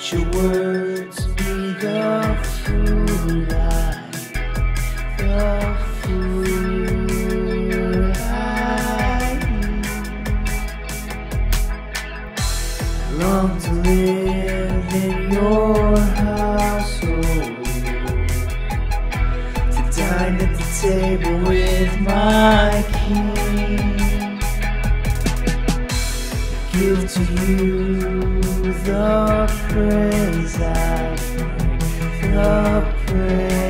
your words be the food I long to live in your household, to dine at the table with my King. Give to you the praise I bring, the praise.